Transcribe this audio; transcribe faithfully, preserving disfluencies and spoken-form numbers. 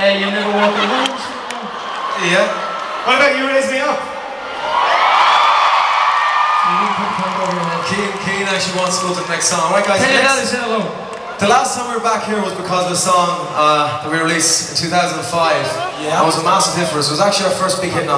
uh, You Never Walk Alone. Yeah. What about You Raise Me Up? Keane, Keane actually wants to go to the next song. Alright guys, Tell your next, dad to say hello. the last time we were back here was because of a song uh, that we released in two thousand five. Yeah. It was a massive hit for us. It was actually our first big hit.